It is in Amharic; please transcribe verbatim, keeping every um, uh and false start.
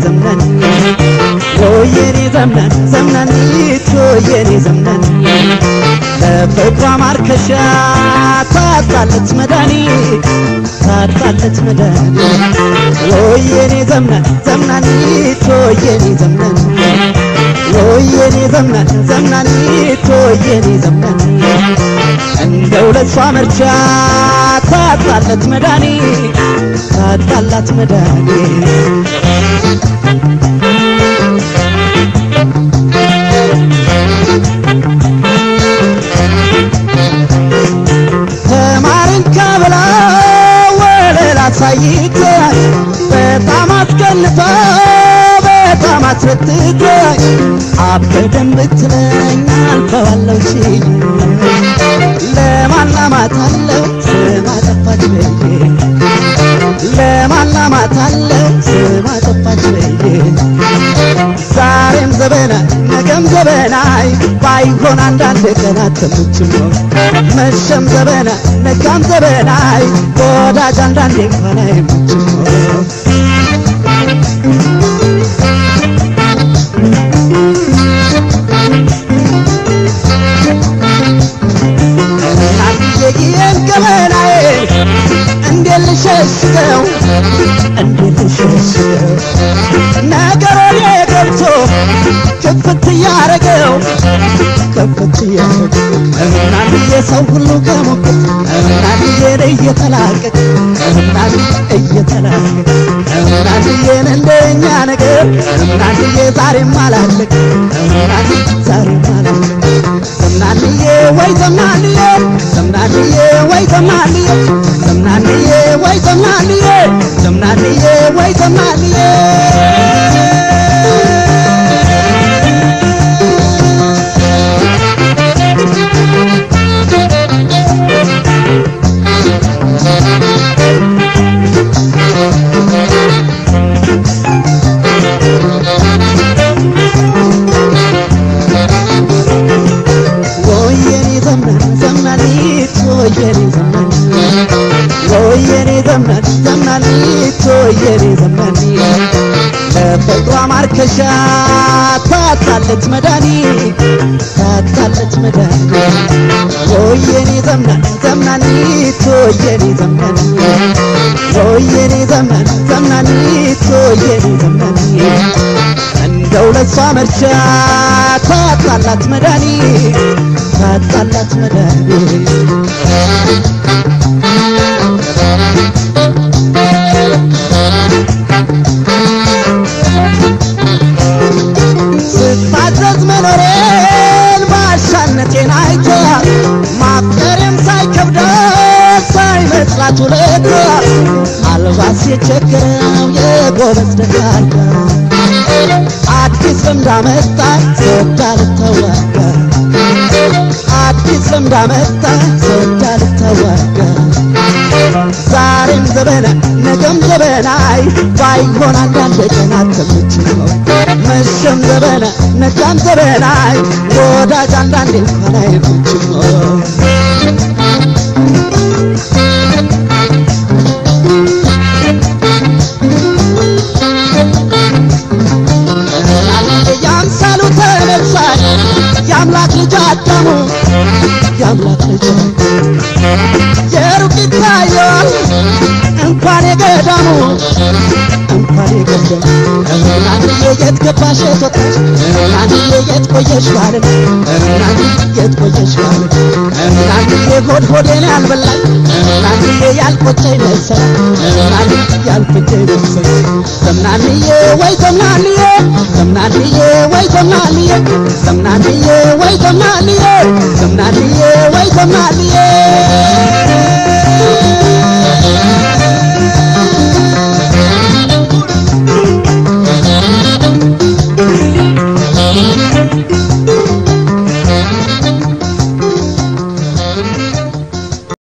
ዘመን ወየኔ ዘመን ዘመኒቱ የኔ ዘመን ለፍቅሯ ማርከሻ ታጣለች መድኃኒት ታጣለች መድኃኒት ወየኔ ዘመን ዘመኒቱ የኔ ዘመን ወየኔ ዘመን ዘመኒቱ የኔ ዘመን እንደው ለሷ መርቻ ታጣለች መድኃኒት ታጣለች መድኃኒት ተማርን ከብላ ወለላ ሳይት በጣም አስቀንታ በጣም አስረትታ አበደም ብትለኝ አልፈዋለሁ ሲል ለማላማታለው ስማ ጠፋች በዬ ለማላማታለው ስማ ጠፋች በዬ ዛሬም ዘበና ነገም ዘበናይ ባይሆን አንዳንድ ቀናት ተምችሞ መሸም ዘበና ነገም ዘበናይ ወዳጅ አንዳንድ እንኳን አይምችሞ የጊዜን ገበናዬ እንደልሸሽገው እንደልሸሽገው ነገሮኔ ገብቶ ክፍት ያረገው ክፍት ያረገው እናንዬ ሰው ሁሉ ከሞከት እናንዬ እየተላቀቅ እናንዬ እየተላቀቅ እናንዬን እንደኛ ነገር እናንዬ ዛሬም አላለቅ እናንዬ ዛሬም አላለቅ እናንዬ ወይ ዘናንዬ ዘናንዬ ወይ ዘናንዬ ዘናንዬ ወይ ዘናንዬ ዘናንዬ ወይ ዘናንዬ ዘመን ዘመኒቱ የኔ ዘመን ለፍቅሯ ማርከሻ ታጣለች መድኃኒት ታጣለች መድኃኒት ወየኔ ዘመን ዘመኒቱ የኔ ዘመን ወየኔ ዘመን ዘመኒቱ የኔ ዘመን እንደው ለሷ መርቻ ታጣለች መድኃኒት ታጣለች መድኃኒት ስትማዘዝ መኖሬን ባሻነቴን አይታ ማፍቀሬም ሳይከብዳት ሳይመስላት ውለታ አልባስ የቸገረው የጎበዝ ደጋጋ አዲስ ልምድ አመጣች ሰዳ ልታዋጋ አዲስ ልምድ አመጣች ሰዳ ልታዋጋ ዛሬም ዘበና ነገም ዘበናይ ባይሆን አንዳንድ ቀናት ተምችሞ መሸም ዘበና ነገም ዘበናይ ወዳጅ አንዳንድ እንኳን አይምችሞ ያምሳሉ ተነሳይ ያምላክ ልጅ አዳሙ ያምላክ ልጅ የሩቅ ይታያል እንኳን የገዳሙ እንኳን የገዳሙ እናንዬ የት ገባሽ የትወጣሽ እናንዬ የት ቆየሽ ባልን እናንዬ የት ቆየሽ ባልን እናንዬ ሆድ ሆዴን ያልበላኝ እናንዬ ያልቆጨኝ መሰል እናንዬ ያልቆጨኝ መሰል ዘምናንዬ ወይ ዘምናንዬ ዘምናንዬ ወይ ዘምናንዬ ዘምናንዬ ወይ ዘምናንዬ ዘምናንዬ ወይ ዘምናንዬ